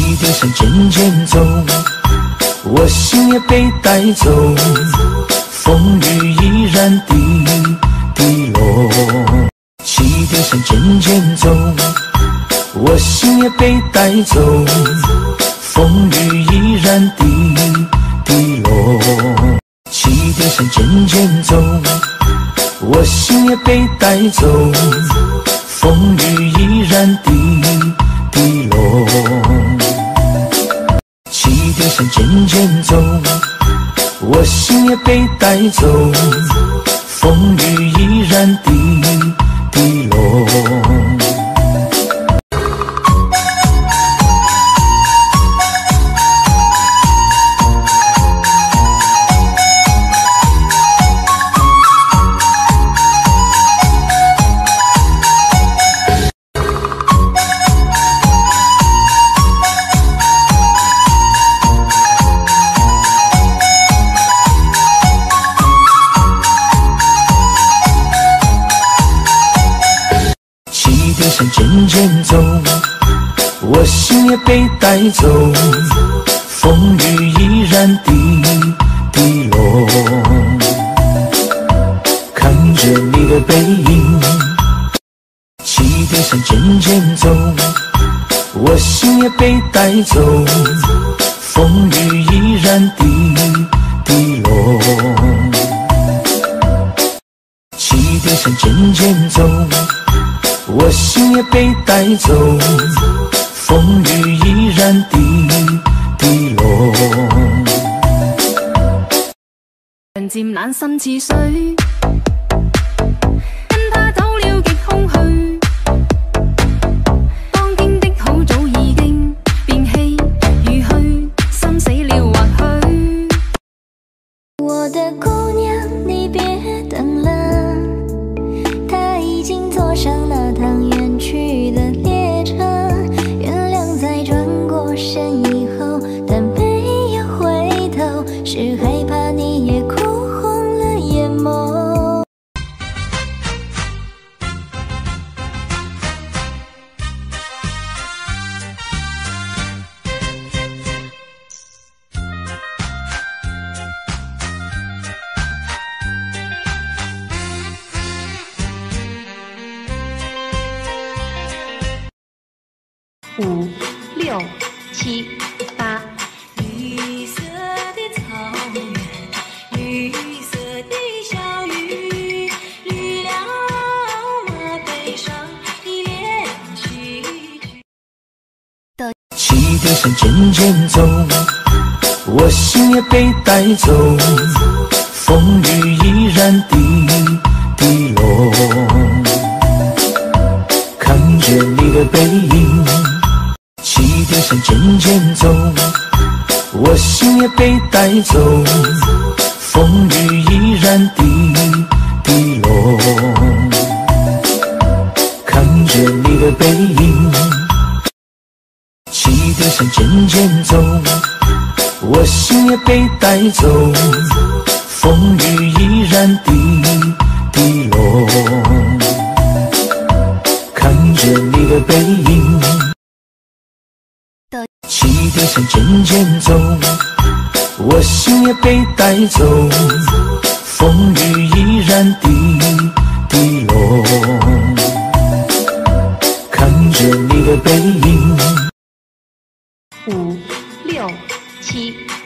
点声渐渐走，我心也被带走，风雨依然滴落。起点声渐渐走，我心也被带走，风雨依然滴落。起点声渐渐走，我心也被带走，风雨依然滴落。起点声渐渐走，我心也被带走，风雨依然滴落。渐渐走，我心也被带走，风雨依然滴落。看着你的背影，起点声渐渐走，我心也被带走，风雨依然滴落。起点声渐渐走，我心也被带走，风雨依然滴落。 人漸冷心似水，跟他走了極空虛。當經的好早已經變棄如虛，心死了或許。 我的姑娘，你別等了，他已經坐上那趟遠去的列車。原諒在轉過身以後，但沒有回頭，是害怕你也哭紅了眼眸。 5、6、7、8。 绿色的草原，绿色的小雨，绿了我悲傷的戀曲。 起點聲漸漸走，我心也被帶走，風雨依然滴落。看着你的背影，起點聲漸漸走，我心也被帶走，風雨依然滴落。看着你的背影，起點聲漸漸走，我心也被帶走，風雨依然滴落。看着你的背影，起點聲漸漸走，我心也被帶走，風雨依然滴落。看着你的背影。 5、6、7。